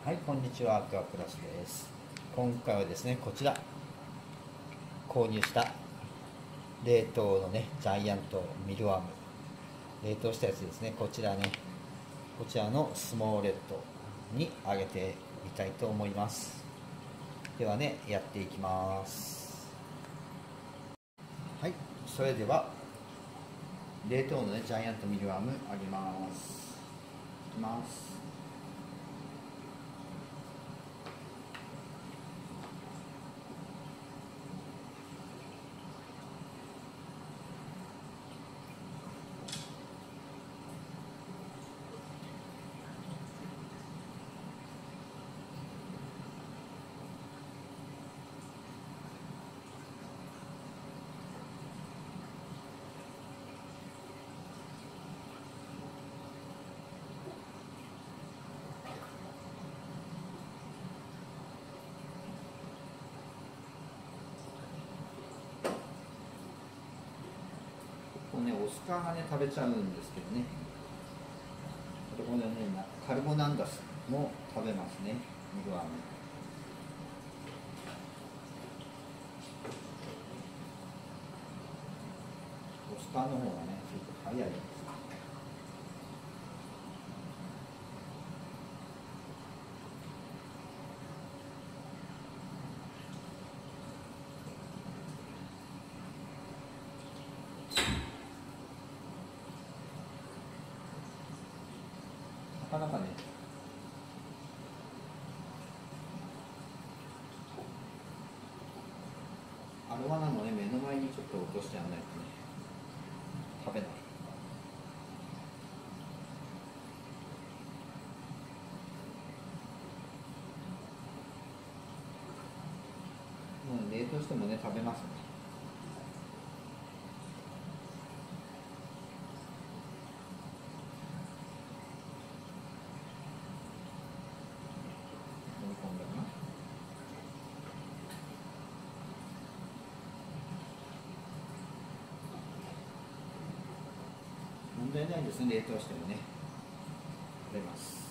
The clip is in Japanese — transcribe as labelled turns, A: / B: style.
A: はい、こんにちは、アクアプラスです。今回はですね、こちら、購入した冷凍のね、ジャイアントミルワーム、冷凍したやつですね、こちらね、こちらのスモーレットにあげてみたいと思います。ではね、やっていきます。はい、それでは、冷凍のね、ジャイアントミルワームあげます。いきます。これね、オスカーがね、食べちゃうんですけどね。これね、カルボナンダスも食べますね、ミルワーム。オスカーの方がね、ちょっと早いです。なかなかね、アロワナのね、目の前にちょっと落としてやらないとね、食べない。もう冷凍してもね、食べますね。飲み込んだかな。問題ないですね、冷凍してもね、食べます。